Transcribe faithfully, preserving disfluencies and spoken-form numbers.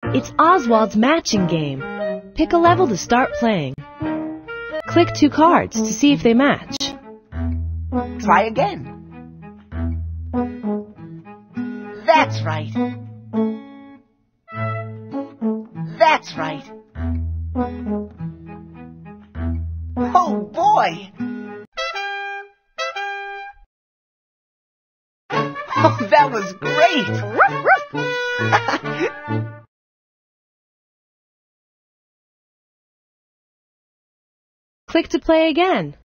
It's Oswald's matching game. Pick a level to start playing. Click two cards to see if they match. Try again. That's right. That's right. Oh, boy! Oh, that was great! Click to play again.